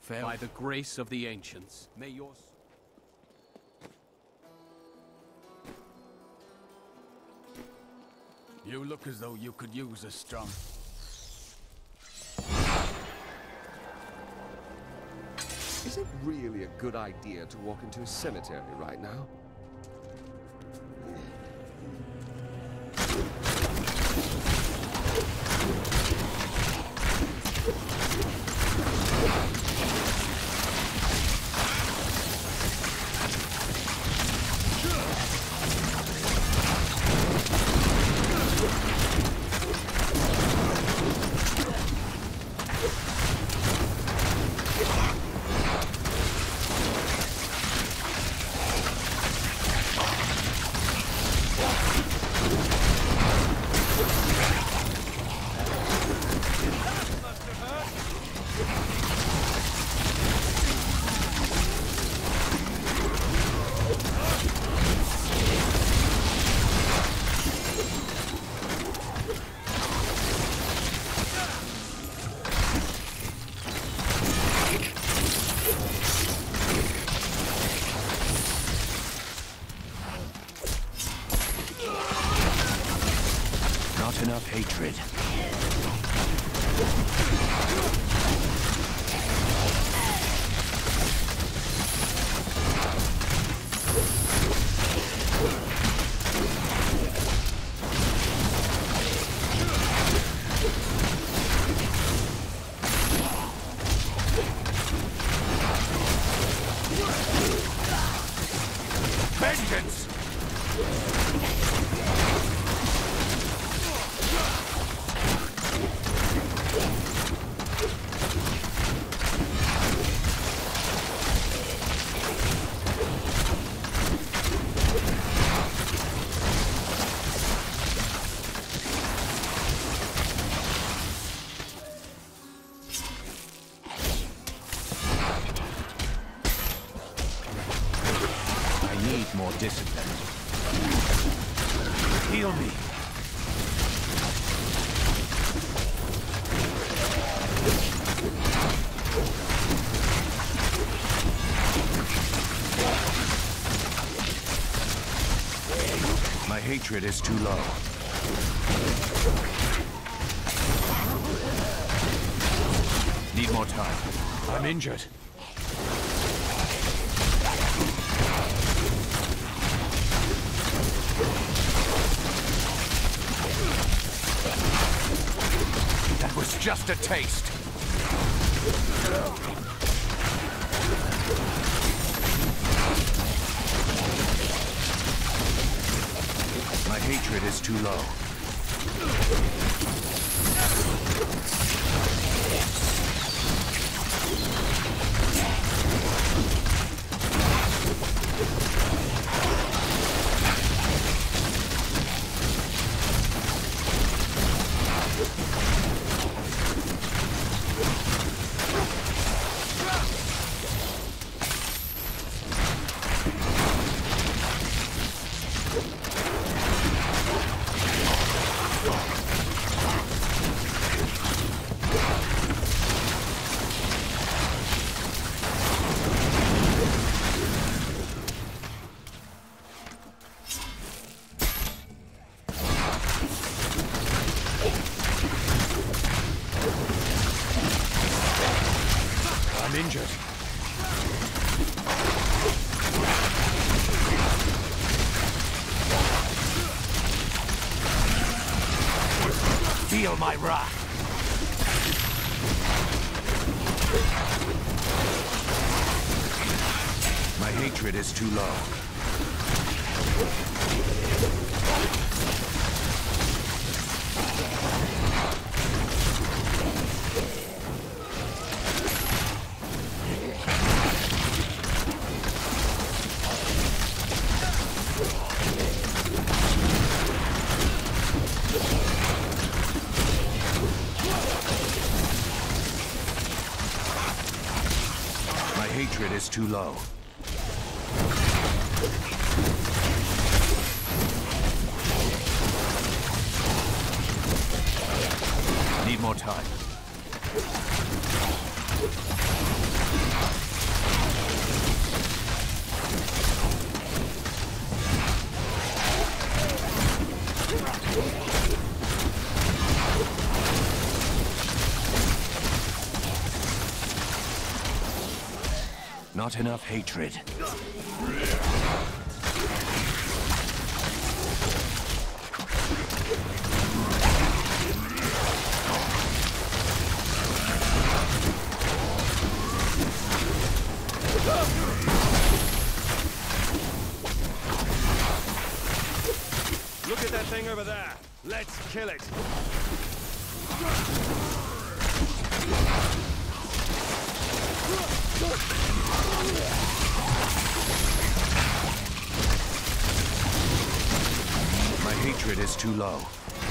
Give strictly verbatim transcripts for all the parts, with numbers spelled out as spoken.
Fair. By the grace of the ancients, may yours... You look as though you could use a strong... Is it really a good idea to walk into a cemetery right now? Enough hatred. Vengeance! More discipline. Heal me. My hatred is too low. Need more time. I'm injured. That was just a taste. My hatred is too low. I'm injured. Feel my wrath. My hatred is too low. My hatred is too low. Need more time. Not enough hatred. Look at that thing over there. Let's kill it. My hatred is too low.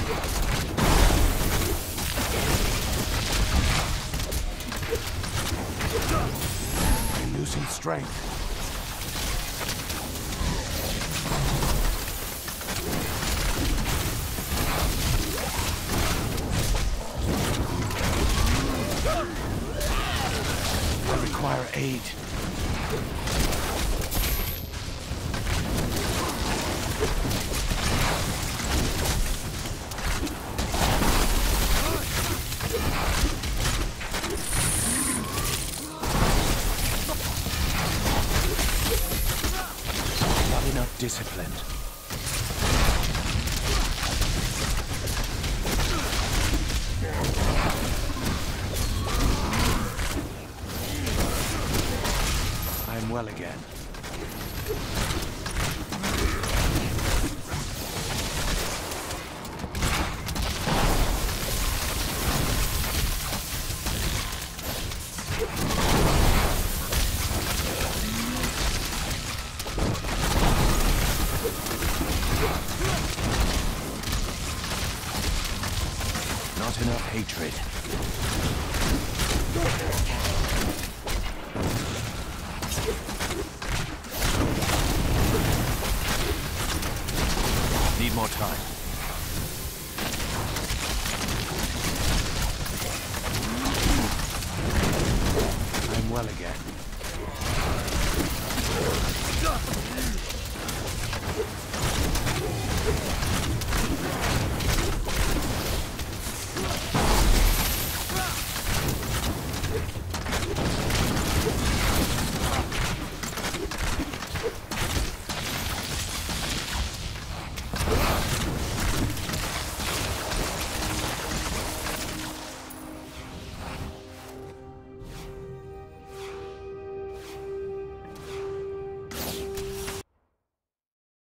I'm losing strength. I require aid. Not enough discipline. I'm well again. Not enough hatred. Need more time.